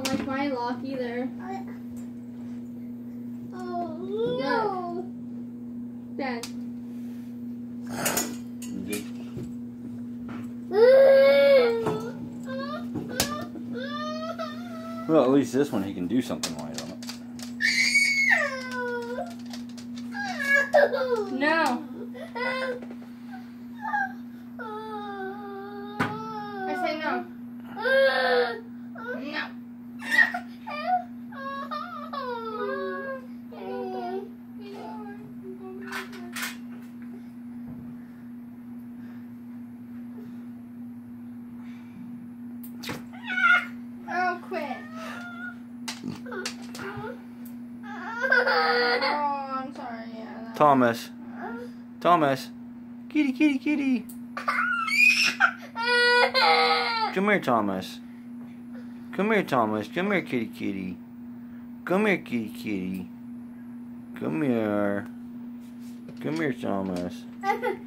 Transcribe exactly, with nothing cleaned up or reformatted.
like my lock either. Oh no! Dad. Well, at least this one he can do something right on it. No. I say no. No. Oh, quit. Oh, I'm sorry. Yeah, Thomas. Thomas. Kitty, kitty, kitty. Come here, Thomas. Come here, Thomas. Come here, kitty, kitty. Come here, kitty, kitty. Come here. Come here, Thomas.